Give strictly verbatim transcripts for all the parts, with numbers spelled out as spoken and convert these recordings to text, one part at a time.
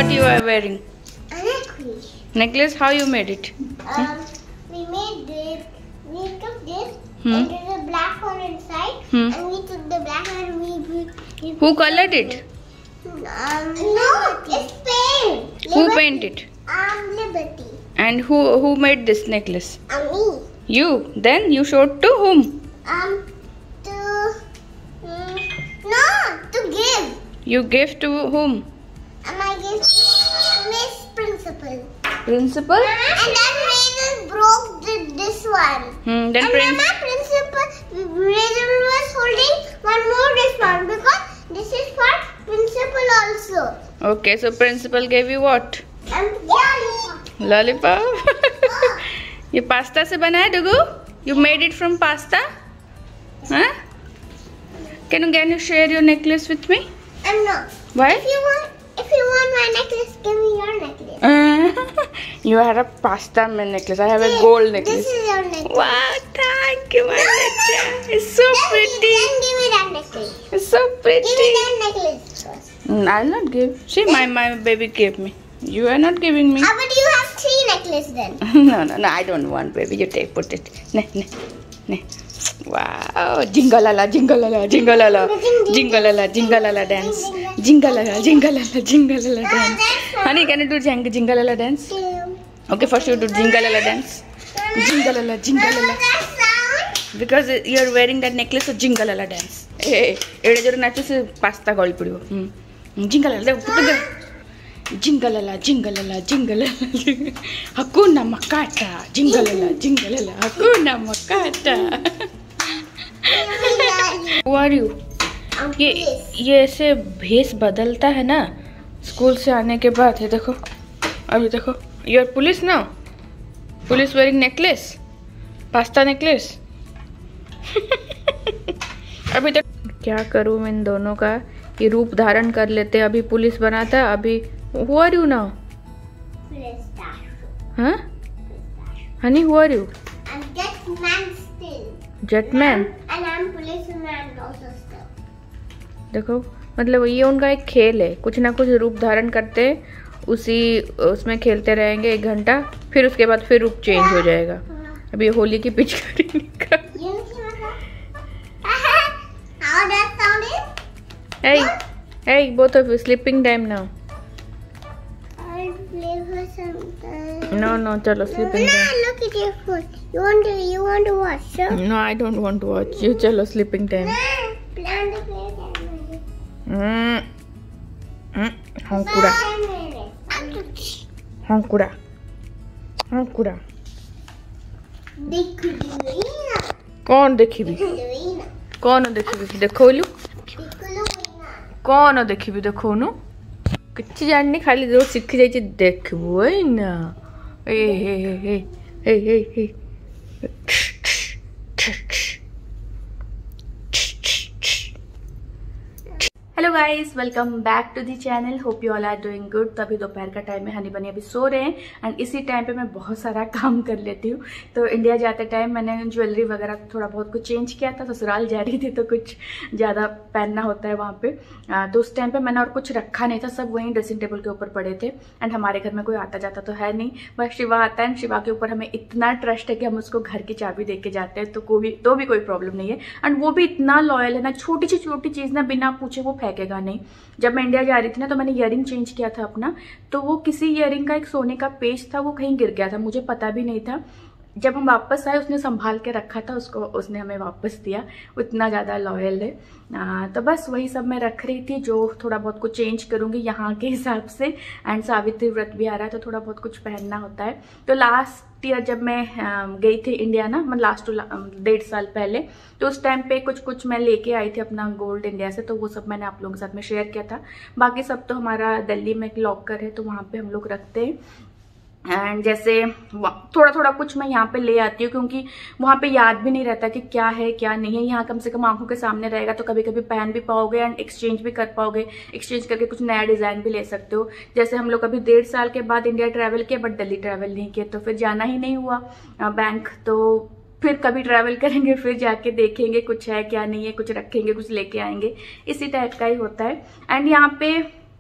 What you are wearing? A necklace. Necklace? How you made it? Um, we made this. We took this, Hmm. and there's a black one inside, Hmm. and we took the black one. And we, we, we Who colored it? Um, no, it's paint. Who Liberty. painted? Um, Liberty. And who who made this necklace? Um, me. You. Then you showed to whom? Um, to mm, no, to give. You gave to whom? And I gave to Miss Principal. Principal? And then Rachel broke the, this one. Hmm. Then And prin- Mama, Principal, Rachel was holding one more this one because this is for Principal also. Okay, so principal gave you what? And lollipop. Lollipop. ये pasta से बना है डुगू? You made it from pasta? Huh? Can you can you share your necklace with me? I'm no. Why? If you want, if you want my necklace, give me your necklace. Uh, you had a pasta necklace. I have a gold necklace. This is your necklace. Wow, thank you, my No, no, necklace. no. It's so Then, pretty. then give me that necklace. It's so Give pretty. me that necklace first. Mm, I'll not give. See, my my baby gave me. You are not giving me. Ah, but you have three necklaces then. No, no, no. I don't want, baby. You take, put it. Ne, ne, ne. Wow, jingalala, jingalala, jingalala, jingalala, jingalala dance. Jingalala, jingalala, jingalala dance. Honey, can you do jing jingalala dance? Okay, first you do jingalala dance. Jingalala, jingalala. That sound? Because you're wearing that necklace, so jingalala dance. Hey, एड़े जोरे नाचो से पास्ता गॉल पड़ियो. Jingalala, देखो पुट गए. Jingalala, jingalala, jingalala. Hakuna Matata. Jingalala, jingalala. Hakuna Matata. Who are you? I'm ये police. ये ऐसे भेष बदलता है ना स्कूल से आने के बाद. ये देखो, अभी देखो. You are police now. Police wearing necklace. Pasta necklace. अभी तक क्या करूँ मैं इन दोनों का. ये रूप धारण कर लेते हैं. अभी पुलिस बनाता है. अभी who are you now? Police star. Huh? Honey, who are you? I'm Jetman still. Jetman. And I'm policeman also still. देखो, मतलब ये उनका एक खेल है. कुछ ना कुछ रूप धारण करते हैं, उसी उसमें खेलते रहेंगे एक घंटा, फिर उसके बाद फिर रूप चेंज हो जाएगा. अभी होली की पिचकारी निकाल. You see my How that sound is? Hey, hey, both of you, sleeping time now. I'll play for some time. No, no, चलो sleeping No, time. look at your phone. You want to, you want to watch, so? No, I don't want to watch. You चलो sleeping time. Plan to play that. Hmm. Hmm. Hankura. Hankura. Hankura. Dikulina. कौन देखी भी? Dikulina. कौन देखी भी? देखो लू. Dikulina. कौन देखी भी देखो नु. किच्छ जाननी खाली जो सीख जाई छि देखबो है ना. ए हे हे हे हे हे. Hello guys, welcome back to the channel. Hope you all are doing good. तो अभी दोपहर का टाइम है, हनी बनी अभी सो रहे हैं एंड इसी टाइम पे मैं बहुत सारा काम कर लेती हूँ. तो इंडिया जाते टाइम मैंने ज्वेलरी वगैरह थोड़ा बहुत कुछ चेंज किया था. ससुराल जा रही थी तो कुछ ज़्यादा पहनना होता है वहाँ पे. आ, तो उस टाइम पे मैंने और कुछ रखा नहीं था, सब वहीं ड्रेसिंग टेबल के ऊपर पड़े थे. एंड हमारे घर में कोई आता जाता तो है नहीं, बस शिवा आता है. शिवा के ऊपर हमें इतना ट्रस्ट है कि हम उसको घर की चाबी दे के जाते हैं, तो कोई तो भी कोई प्रॉब्लम नहीं है. एंड वो भी इतना लॉयल है ना, छोटी सी छोटी चीज़ ना बिना पूछे वो फेंकेगा नहीं. जब मैं इंडिया जा रही थी ना तो मैंने ईयरिंग चेंज किया था अपना, तो वो किसी ईयरिंग का एक सोने का पेच था, वो कहीं गिर गया था, मुझे पता भी नहीं था. जब हम वापस आए उसने संभाल के रखा था, उसको उसने हमें वापस दिया. उतना ज़्यादा लॉयल है. आ, तो बस वही सब मैं रख रही थी, जो थोड़ा बहुत कुछ चेंज करूँगी यहाँ के हिसाब से. एंड सावित्री व्रत भी आ रहा है तो थोड़ा बहुत कुछ पहनना होता है. तो लास्ट ईयर जब मैं गई थी इंडिया ना, मैं लास्ट टू डेढ़ साल पहले, तो उस टाइम पे कुछ कुछ मैं लेके आई थी अपना गोल्ड इंडिया से, तो वो सब मैंने आप लोगों के साथ में शेयर किया था. बाकी सब तो हमारा दिल्ली में एक लॉकर है तो वहाँ पे हम लोग रखते हैं. एंड जैसे थोड़ा थोड़ा कुछ मैं यहाँ पे ले आती हूँ, क्योंकि वहाँ पे याद भी नहीं रहता कि क्या है क्या नहीं है. यहाँ कम से कम आंखों के सामने रहेगा तो कभी कभी पहन भी पाओगे एंड एक्सचेंज भी कर पाओगे. एक्सचेंज करके कुछ नया डिजाइन भी ले सकते हो. जैसे हम लोग अभी डेढ़ साल के बाद इंडिया ट्रैवल किया, बट दिल्ली ट्रैवल नहीं किया, तो फिर जाना ही नहीं हुआ बैंक. तो फिर कभी ट्रैवल करेंगे, फिर जाके देखेंगे कुछ है क्या नहीं है, कुछ रखेंगे, कुछ लेके आएंगे. इसी टाइप का ही होता है. एंड यहाँ पे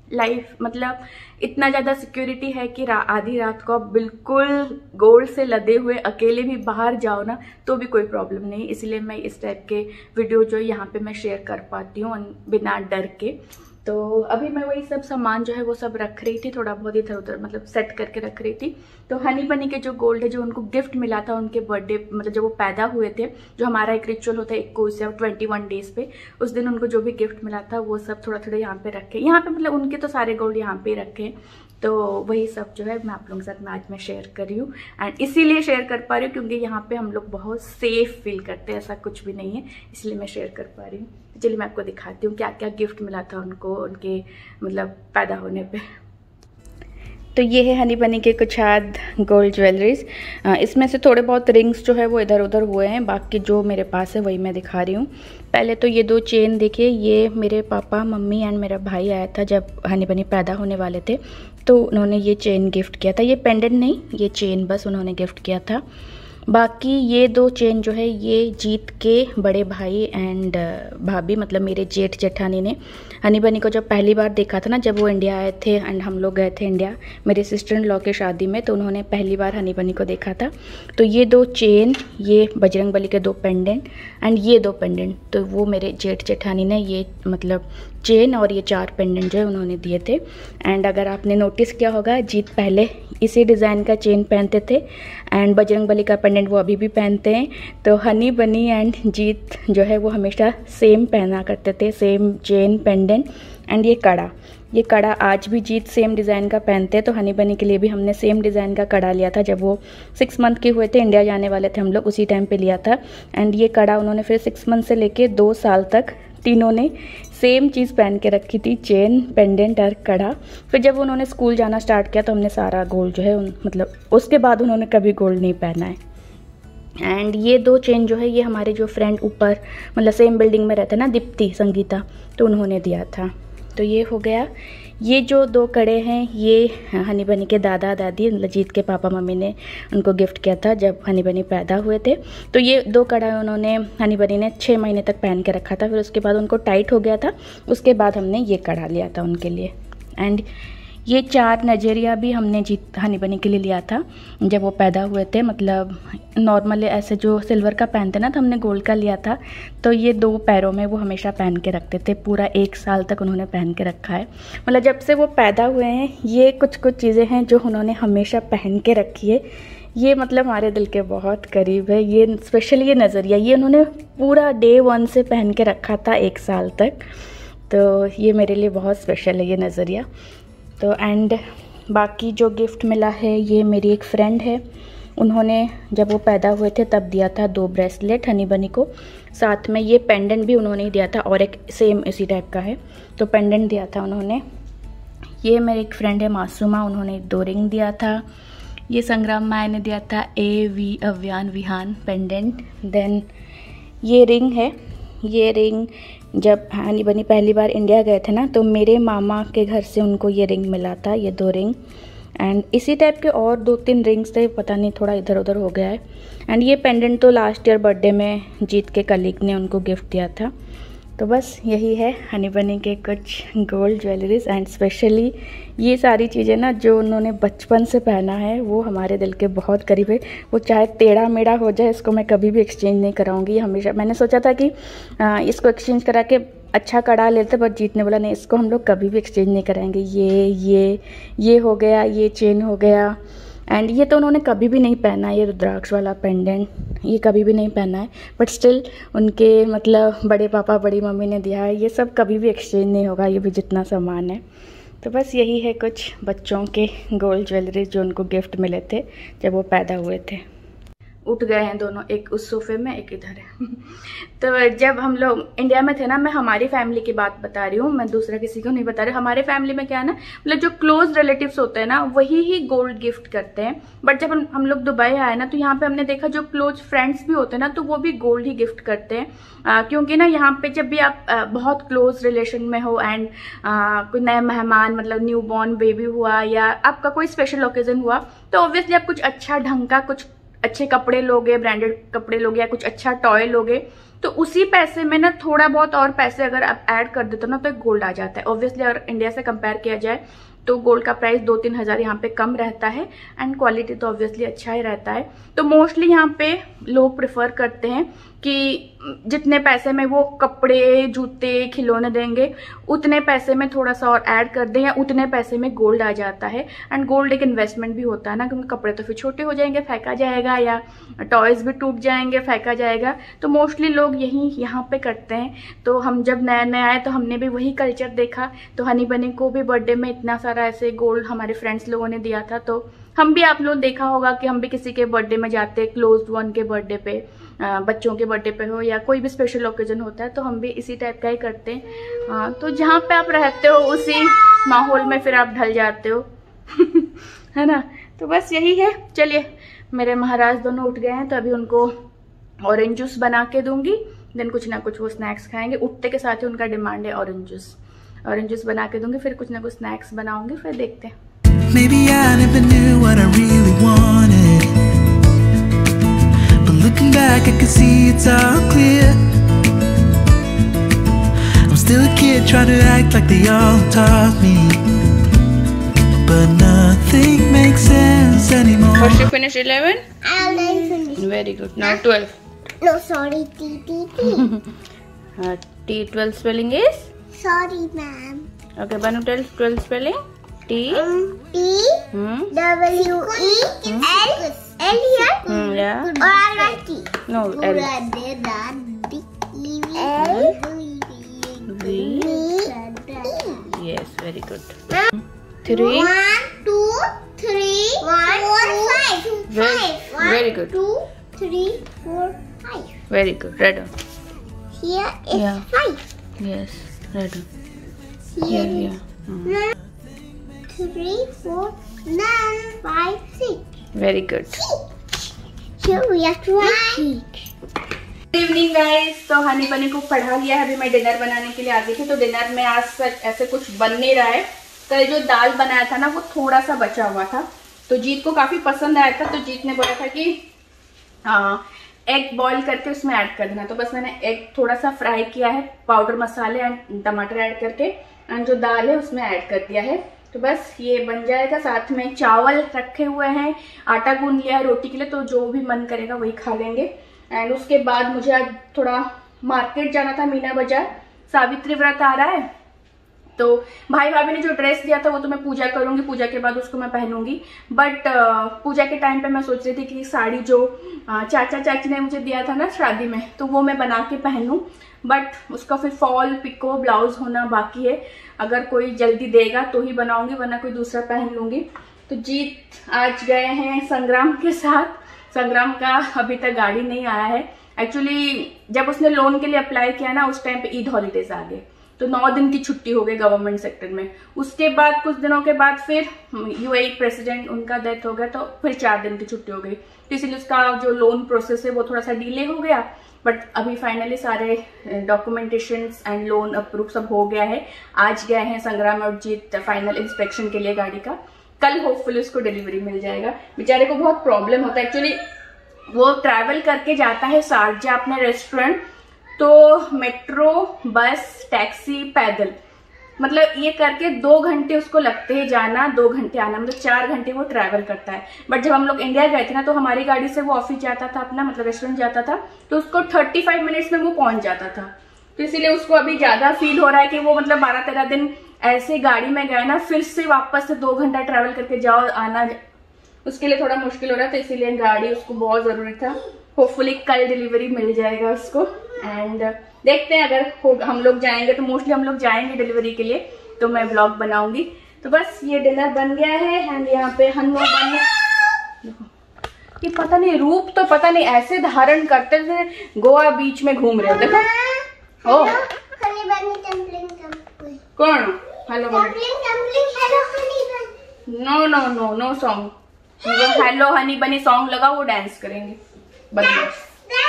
लाइफ मतलब इतना ज़्यादा सिक्योरिटी है कि रा, आधी रात को आप बिल्कुल गोल्ड से लदे हुए अकेले भी बाहर जाओ ना तो भी कोई प्रॉब्लम नहीं। इसलिए मैं इस टाइप के वीडियो जो यहाँ पे मैं शेयर कर पाती हूँ बिना डर के। तो अभी मैं वही सब सामान जो है वो सब रख रही थी, थोड़ा बहुत इधर उधर मतलब सेट करके रख रही थी। तो हनी बनी के जो गोल्ड है जो उनको गिफ्ट मिला था उनके बर्थडे मतलब जब वो पैदा हुए थे, जो हमारा एक रिचुअल होता है इक्कीस या ट्वेंटी वन डेज पे, उस दिन उनको जो भी गिफ्ट मिला था वो सब थोड़ा थोड़ा यहाँ पे रखे। यहाँ पे मतलब उनके तो सारे गोल्ड यहाँ पे रखे, तो वही सब जो है मैं आप लोगों के साथ मैं आज मैं शेयर कर रही हूँ। एंड इसीलिए शेयर कर पा रही हूँ क्योंकि यहाँ पे हम लोग बहुत सेफ फील करते हैं, ऐसा कुछ भी नहीं है, इसलिए मैं शेयर कर पा रही हूँ। चलिए मैं आपको दिखाती हूँ क्या क्या गिफ्ट मिला था उनको उनके मतलब पैदा होने पे। तो ये है हनी बनी के कुछ आध गोल्ड ज्वेलरीज। इसमें से थोड़े बहुत रिंग्स जो है वो इधर उधर हुए हैं, बाकी जो मेरे पास है वही मैं दिखा रही हूँ। पहले तो ये दो चेन देखिए, ये मेरे पापा मम्मी एंड मेरा भाई आया था जब हनी बनी पैदा होने वाले थे, तो उन्होंने ये चेन गिफ्ट किया था। ये पेंडेंट नहीं, ये चेन बस उन्होंने गिफ्ट किया था। बाकी ये दो चेन जो है ये जीत के बड़े भाई एंड भाभी मतलब मेरे जेठ जेठानी ने हनी बनी को जब पहली बार देखा था ना, जब वो इंडिया आए थे एंड हम लोग गए थे इंडिया मेरे सिस्टर इन लॉ के शादी में, तो उन्होंने पहली बार हनी बनी को देखा था। तो ये दो चेन, ये बजरंग बली के दो पेंडेंट एंड ये दो पेंडेंट, तो वो मेरे जेठ जेठानी ने ये मतलब चेन और ये चार पेंडेंट जो है उन्होंने दिए थे। एंड अगर आपने नोटिस किया होगा, जीत पहले इसी डिज़ाइन का चेन पहनते थे एंड बजरंग बली का पेंडेंट वो अभी भी पहनते हैं। तो हनी बनी एंड जीत जो है वो हमेशा सेम पहना करते थे, सेम चेन पेंडेंट एंड ये कड़ा। ये कड़ा आज भी जीत सेम डिज़ाइन का पहनते हैं, तो हनी बनी के लिए भी हमने सेम डिज़ाइन का कड़ा लिया था। जब वो सिक्स मंथ के हुए थे, इंडिया जाने वाले थे हम लोग, उसी टाइम पे लिया था। एंड ये कड़ा उन्होंने फिर सिक्स मंथ से लेके दो साल तक तीनों ने सेम चीज़ पहन के रखी थी, चेन पेंडेंट और कड़ा। फिर जब उन्होंने स्कूल जाना स्टार्ट किया तो हमने सारा गोल्ड जो है मतलब उसके बाद उन्होंने कभी गोल्ड नहीं पहना है। एंड ये दो चेन जो है ये हमारे जो फ्रेंड ऊपर मतलब सेम बिल्डिंग में रहते हैं ना, दीप्ति संगीता, तो उन्होंने दिया था। तो ये हो गया। ये जो दो कड़े हैं ये हनी बनी के दादा दादी जीत के पापा मम्मी ने उनको गिफ्ट किया था जब हनी बनी पैदा हुए थे। तो ये दो कड़ा उन्होंने हनी बनी ने छः महीने तक पहन के रखा था, फिर उसके बाद उनको टाइट हो गया था, उसके बाद हमने ये कड़ा लिया था उनके लिए। एंड ये चार नजरिया भी हमने जीत हनी बनी के लिए लिया था जब वो पैदा हुए थे। मतलब नॉर्मल ऐसे जो सिल्वर का पहनते ना, तो हमने गोल्ड का लिया था। तो ये दो पैरों में वो हमेशा पहन के रखते थे, पूरा एक साल तक उन्होंने पहन के रखा है। मतलब जब से वो पैदा हुए हैं ये कुछ कुछ चीज़ें हैं जो उन्होंने हमेशा पहन के रखी है। ये मतलब हमारे दिल के बहुत करीब है। ये स्पेशली ये नज़रिया ये उन्होंने पूरा डे वन से पहन के रखा था एक साल तक, तो ये मेरे लिए बहुत स्पेशल है ये नज़रिया। तो एंड बाकी जो गिफ्ट मिला है ये मेरी एक फ्रेंड है, उन्होंने जब वो पैदा हुए थे तब दिया था दो ब्रेसलेट हनी बनी को, साथ में ये पेंडेंट भी उन्होंने ही दिया था और एक सेम इसी टाइप का है, तो पेंडेंट दिया था उन्होंने। ये मेरी एक फ्रेंड है मासूमा, उन्होंने दो रिंग दिया था। ये संग्राम माया ने दिया था A V Avyaan Vihaan pendant. Then ये रिंग है, ये रिंग जब हनी बनी पहली बार इंडिया गए थे ना, तो मेरे मामा के घर से उनको ये रिंग मिला था, ये दो रिंग। एंड इसी टाइप के और दो तीन रिंग्स थे, पता नहीं थोड़ा इधर उधर हो गया है। एंड ये पेंडेंट तो लास्ट ईयर बर्थडे में जीत के कलीग ने उनको गिफ्ट दिया था। तो बस यही है हनी बनी के कुछ गोल्ड ज्वेलरीज। एंड स्पेशली ये सारी चीज़ें ना जो उन्होंने बचपन से पहना है वो हमारे दिल के बहुत करीब है। वो चाहे टेढ़ा मेढ़ा हो जाए, इसको मैं कभी भी एक्सचेंज नहीं कराऊंगी। हमेशा मैंने सोचा था कि आ, इसको एक्सचेंज करा के अच्छा कड़ा लेते, बट जीत ने बोला नहीं, इसको हम लोग कभी भी एक्सचेंज नहीं कराएंगे। ये ये ये हो गया, ये चेन हो गया। एंड ये तो उन्होंने कभी भी नहीं पहना है, ये रुद्राक्ष वाला पेंडेंट ये कभी भी नहीं पहना है, बट स्टिल उनके मतलब बड़े पापा बड़ी मम्मी ने दिया है, ये सब कभी भी एक्सचेंज नहीं होगा, ये भी जितना सामान है। तो बस यही है कुछ बच्चों के गोल्ड ज्वेलरी जो उनको गिफ्ट मिले थे जब वो पैदा हुए थे। उठ गए हैं दोनों, एक उस सोफे में एक इधर है। तो जब हम लोग इंडिया में थे ना, मैं हमारी फैमिली की बात बता रही हूँ, मैं दूसरा किसी को नहीं बता रही। हमारे फैमिली में क्या है ना, मतलब जो क्लोज रिलेटिव्स होते हैं ना वही ही गोल्ड गिफ्ट करते हैं। बट जब हम लोग दुबई आए ना, तो यहाँ पे हमने देखा जो क्लोज फ्रेंड्स भी होते हैं ना, तो वो भी गोल्ड ही गिफ्ट करते हैं। आ, क्योंकि ना यहाँ पे जब भी आप आ, बहुत क्लोज रिलेशन में हो एंड कोई नया मेहमान मतलब न्यू बॉर्न बेबी हुआ या आपका कोई स्पेशल ओकेजन हुआ, तो ऑब्वियसली आप कुछ अच्छा ढंग का कुछ अच्छे कपड़े लोगे, ब्रांडेड कपड़े लोगे या कुछ अच्छा टॉय लोगे, तो उसी पैसे में ना थोड़ा बहुत और पैसे अगर आप ऐड कर देते हो ना तो गोल्ड आ जाता है। ऑब्वियसली अगर इंडिया से कंपेयर किया जाए तो गोल्ड का प्राइस दो तीन हज़ार यहाँ पे कम रहता है एंड क्वालिटी तो ऑब्वियसली अच्छा ही रहता है। तो मोस्टली यहाँ पे लोग प्रेफर करते हैं कि जितने पैसे में वो कपड़े जूते खिलौने देंगे उतने पैसे में थोड़ा सा और ऐड कर दें या उतने पैसे में गोल्ड आ जाता है। एंड गोल्ड एक इन्वेस्टमेंट भी होता है ना, क्योंकि कपड़े तो फिर छोटे हो जाएंगे फेंका जाएगा, या टॉयज भी टूट जाएंगे फेंका जाएगा। तो मोस्टली लोग यही यहाँ पे करते हैं। तो हम जब नया नया आए तो हमने भी वही कल्चर देखा। तो हनी बनी को भी बर्थडे में इतना सारा ऐसे गोल्ड हमारे फ्रेंड्स लोगों ने दिया था। तो हम भी, आप लोग देखा होगा कि हम भी किसी के बर्थडे में जाते, क्लोज्ड वन के बर्थडे पे, बच्चों के बर्थडे पे हो या कोई भी स्पेशल ओकेजन होता है तो हम भी इसी टाइप का ही करते हैं। तो जहाँ पे आप रहते हो उसी माहौल में फिर आप ढल जाते हो है ना। तो बस यही है। चलिए, मेरे महाराज दोनों उठ गए हैं तो अभी उनको ऑरेंज जूस बना के दूंगी, देन कुछ ना कुछ वो स्नैक्स खाएंगे। उठते के साथ ही उनका डिमांड है ऑरेंज जूस। ऑरेंज जूस बना के दूंगी, फिर कुछ ना कुछ स्नैक्स बनाऊंगी, फिर देखते हैं। Maybe I never knew what I really wanted, but looking back I can see it's all clear. I'm still a kid trying to act like they all taught me, but nothing makes sense anymore. First you finished eleven? I already finished. Very good. Now twelve. No, sorry, T T T. uh, T twelve spelling is? Sorry, ma'am. Okay, Banu, tell twelve spelling. T um, T hmm? W E hmm? L L here. Hmm, yeah. Or I write T. No, L. V. Yes, very good. Three. One, two, three, one, four, five. Very, five. One, very good. Two, three, four, five. Very good. Right on. Here is Yeah. five. Yes, right on. Here Yeah, is yeah. Hmm. nine. Three, four, nine, five, six. Very good. Here we have to write six. Good evening guys. तो honey बनी को पढ़ा लिया है, अभी मैं dinner बनाने के लिए आ गई थी। तो डिनर में आज ऐसे कुछ बन नहीं रहा है। कल जो दाल बनाया था ना वो थोड़ा सा बचा हुआ था, तो जीत को काफी पसंद आया था। तो जीत ने बोला था कि एग बॉईल करके उसमें ऐड कर देना। तो बस मैंने एग थोड़ा सा फ्राई किया है, पाउडर मसाले एंड टमाटर ऐड करके, एंड जो दाल है उसमें ऐड कर दिया है। तो बस ये बन जाएगा। साथ में चावल रखे हुए हैं, आटा गूंद लिया है रोटी के लिए, तो जो भी मन करेगा वही खा लेंगे। एंड उसके बाद मुझे आज थोड़ा मार्केट जाना था, मीना बाजार। सावित्री व्रत आ रहा है, तो भाई भाभी ने जो ड्रेस दिया था वो तो मैं पूजा करूंगी, पूजा के बाद उसको मैं पहनूंगी। बट पूजा के टाइम पे मैं सोच रही थी कि साड़ी जो चाचा चाची ने मुझे दिया था ना शादी में, तो वो मैं बना के पहनूं। बट उसका फिर फॉल पिको ब्लाउज होना बाकी है। अगर कोई जल्दी देगा तो ही बनाऊंगी, वरना कोई दूसरा पहन लूंगी। तो जीत आज गए हैं संग्राम के साथ। संग्राम का अभी तक गाड़ी नहीं आया है। एक्चुअली जब उसने लोन के लिए अप्लाई किया ना उस टाइम पे ईद हॉलीडेज आ गए, तो नौ दिन की छुट्टी हो गई गवर्नमेंट सेक्टर में। उसके बाद कुछ दिनों के बाद फिर यूएई प्रेसिडेंट उनका डेथ हो गया, तो फिर चार दिन की छुट्टी हो गई। तो इसलिए उसका जो लोन प्रोसेस है वो थोड़ा सा डिले हो गया। बट अभी फाइनली सारे डॉक्यूमेंटेशन एंड लोन अप्रूव सब हो गया है। आज गए हैं संग्राम और जीत फाइनल इंस्पेक्शन के लिए गाड़ी का। कल होपफुली उसको डिलीवरी मिल जाएगा। बेचारे को बहुत प्रॉब्लम होता है। एक्चुअली वो ट्रैवल करके जाता है शारजा अपने रेस्टोरेंट, तो मेट्रो, बस, टैक्सी, पैदल, मतलब ये करके दो घंटे उसको लगते हैं जाना, दो घंटे आना, मतलब चार घंटे वो ट्रैवल करता है। बट जब हम लोग इंडिया गए थे ना तो हमारी गाड़ी से वो ऑफिस जाता था अपना, मतलब रेस्टोरेंट जाता था, तो उसको थर्टी फाइव मिनट्स में वो पहुंच जाता था। तो इसीलिए उसको अभी ज्यादा फील हो रहा है कि वो मतलब बारह तेरह दिन ऐसे गाड़ी में गए ना, फिर से वापस से दो घंटा ट्रैवल करके जाओ आना, उसके लिए थोड़ा मुश्किल हो रहा है। तो इसीलिए गाड़ी उसको बहुत जरूरी था। होपफुली कल डिलीवरी मिल जाएगा उसको। एंड देखते हैं, अगर हो, हम लोग जाएंगे तो मोस्टली हम लोग जाएंगे डिलीवरी के लिए, तो मैं ब्लॉग बनाऊंगी। तो बस ये डिनर बन गया है। एंड यहाँ पे हन्नू बन, ये पता नहीं रूप तो पता नहीं ऐसे धारण करते थे गोवा बीच में घूम रहे हो। देखो ओ कौन hello no no no no song, hello honey bunny song लगा वो डांस करेंगे। बदमाश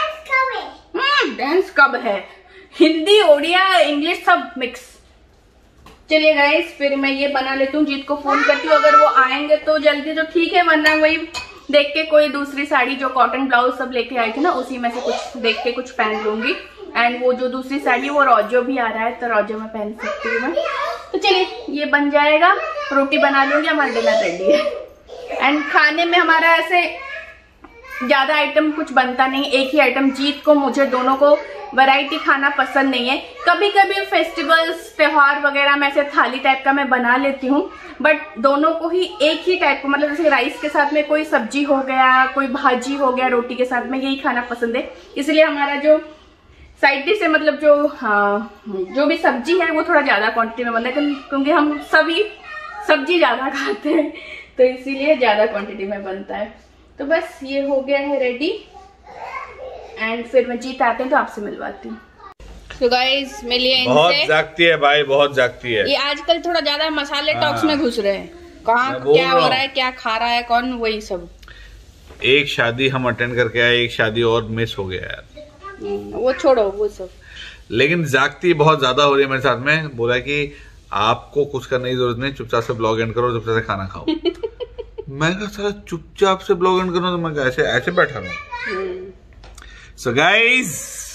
डांस कब है, हिंदी ओडिया इंग्लिश सब मिक्स। चलिए गाइस, फिर मैं ये बना लेती हूँ, जीत को फोन करती हूँ। अगर वो आएंगे तो जल्दी तो ठीक है, वरना वही देख के कोई दूसरी साड़ी जो कॉटन ब्लाउज सब लेके आई थी ना उसी में से कुछ देख के कुछ पहन लूंगी। एंड वो जो दूसरी साड़ी वो रोजो भी आ रहा है, तो रोजो में पहन सकती हूँ मैं। तो चलिए ये बन जाएगा, रोटी बना लूंगी, हमारा डिनर रेडी है। एंड खाने में हमारा ऐसे ज्यादा आइटम कुछ बनता नहीं, एक ही आइटम। जीत को मुझे दोनों को वैरायटी खाना पसंद नहीं है। कभी कभी फेस्टिवल्स त्योहार वगैरह में ऐसे थाली टाइप का मैं बना लेती हूँ, बट दोनों को ही एक ही टाइप का, मतलब जैसे राइस के साथ में कोई सब्जी हो गया, कोई भाजी हो गया, रोटी के साथ में यही खाना पसंद है। इसलिए हमारा जो साइड डिश है, मतलब जो हाँ, जो भी सब्जी है वो थोड़ा ज्यादा क्वांटिटी में बनता है, क्योंकि हम सभी सब्जी ज्यादा खाते हैं, तो इसीलिए ज्यादा क्वांटिटी में बनता है। तो बस ये हो गया है रेडी, एंड फिर मैं जीत आते हैं तो आपसे मिलवाती हूँ। तो गाइस मिलिए इनसे। बहुत जागती है भाई, बहुत जागती है। ये आजकल थोड़ा ज्यादा मसाले टॉक्स में घुस रहे हैं, कहाँ क्या हो रहा है, क्या खा रहा है कौन, वही सब। एक शादी हम अटेंड करके आए, एक शादी और मिस हो गया यार, वो छोड़ो वो सब। लेकिन जागती बहुत ज्यादा हो रही है मेरे साथ में। बोला कि आपको कुछ करने की जरूरत नहीं, चुपचाप से ब्लॉग एंड करो, चुपचाप से खाना खाओ। मैं कहा साला चुपचाप से ब्लॉग एंड करो, तो मैं ऐसे ऐसे बैठा हूँ। सो गाइस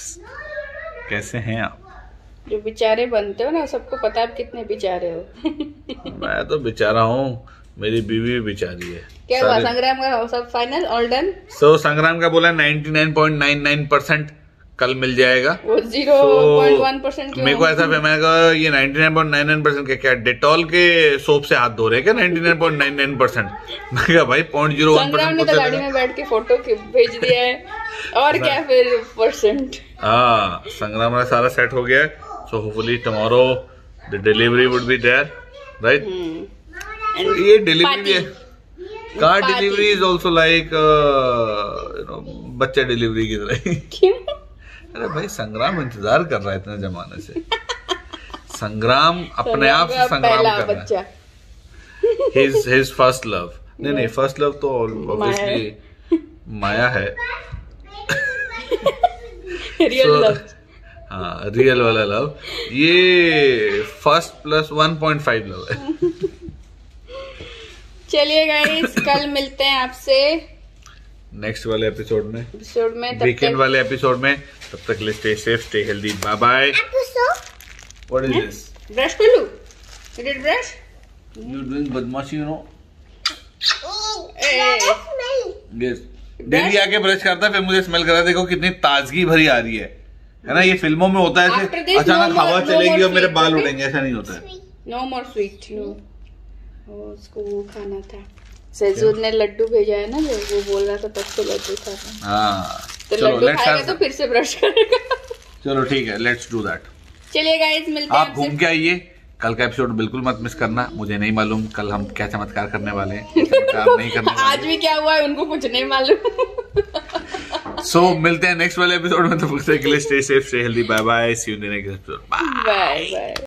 कैसे हैं आप? जो बेचारे बनते हो ना, सबको पता है आप कितने बेचारे हो। मैं तो बेचारा हूँ, मेरी बीवी भी बेचारी है। क्या हुआ संग्राम का सब फाइनल ऑल डन? सो संग्राम का बोला ninety nine point nine nine percent कल मिल जाएगा। वो ज़ीरो पॉइंट वन परसेंट मेरे को ऐसा मैं कहा ये ninety nine point nine nine percent क्या क्या डेटॉल के सोप से हाथ धो रहे क्या? Ninety nine point nine nine percent मैं कहा भाई पॉइंट जीरो वन संग्राम ने तो गाड़ी में बैठ के फोटो भेज दिया है, और क्या फिर परसेंट। हाँ संग्राम का सारा सेट हो गया है। So hopefully tomorrow the delivery would be there, right? ये डिलीवरी है, car delivery is also like you know बच्चा डिलीवरी की तरह। अरे भाई संग्राम इंतजार कर रहा है इतने जमाने से। संग्राम अपने आप से संग्राम कर रहा है। हिज हिज फर्स्ट लव, नहीं नहीं फर्स्ट लव तो ऑब्वियसली माया है। रियल लव, हाँ रियल वाला लव। ये first plus one point five love है। चलिए गाइस कल मिलते हैं आपसे नेक्स्ट वाले एपिसोड में, एपिसोड में वीकेंड वाले एपिसोड में। तब तक के लिए stay safe, stay healthy, bye bye. What is this? Brush कर लूं? You did brush? You doing बदमाशी, you know? Yes. डेली आके ब्रश करता है, फिर मुझे स्मेल करा। देखो कितनी ताजगी भरी आ रही है, है ना? ये फिल्मों में होता है ऐसे अचानक हवा चलेगी और मेरे बाल उड़ेंगे, ऐसा नहीं होता है। No more sweet, no. उसको वो खाना था, सहजूद ने लड्डू भेजा है ना, जो वो बोल रहा था तब तो लड्डू था। हाँ तो लड्डू खाएगा तो फिर से ब्रश करेगा। चलो ठीक है, लेट्स डू दैट। चलिए गाइस मिलते हैं। आप घूम के आइए, कल का एपिसोड बिल्कुल मत मिस करना। मुझे नहीं मालूम कल हम क्या चमत्कार करने वाले हैं, चमत्कार नहीं करने वाले। आज भी क्या हुआ है उनको कुछ नहीं मालूम। सो so, मिलते हैं नेक्स्ट वाले एपिसोड में। तो तब तक के लिए stay safe, stay healthy, bye bye, see you in the next episode, bye bye.